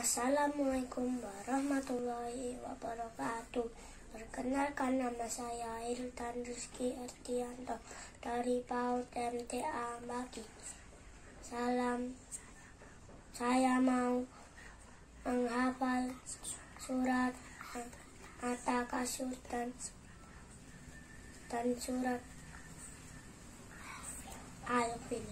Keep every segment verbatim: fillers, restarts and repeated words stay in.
Assalamualaikum warahmatullahi wabarakatuh. Perkenalkan, nama saya Hiltan Rizky Artianto dari PAUD M T A Maki. Salam, saya mau menghafal surat At-Takasur dan, dan surat Al-Fil.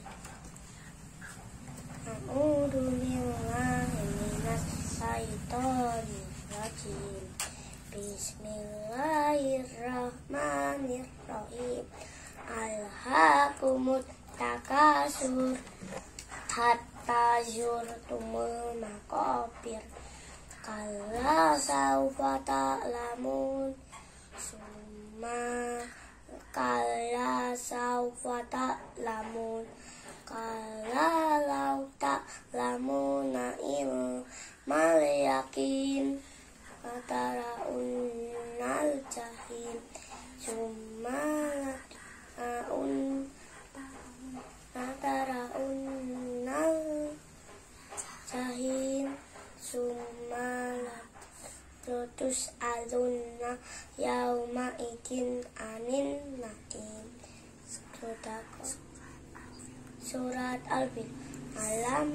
A'udzu billahi minas syaitonir rajim. Bismillahirrahmanirrahim. Alhaakumut takasur hatta zurtumul maqabir. Kalla saufa ta'lamun summa kalla saufa ta'lamun kalla lau ta'lamuna ilmal yakin fataraunal jahim summa aun fataraunal jahim summa lotus alunna yauma ikin anin naim. Surat Al-Fil. Alam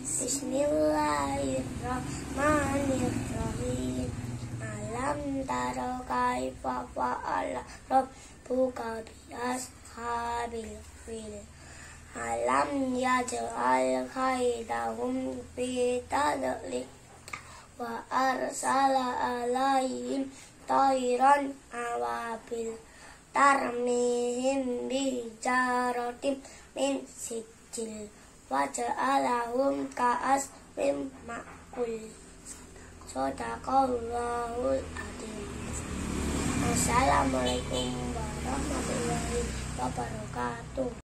Bismillahirrahmanirrahim. Alam taro kaifa fa'ala rabbuka bi ashabil fil. Alam yaj'al kaidahum fi tadlil wa arsala alaihim tayran awabil tarmihim bijaratim min sijil waja'alahum ka'asfim ma'kul. Shadaqallahul adzim. Assalamualaikum warahmatullahi wabarakatuh.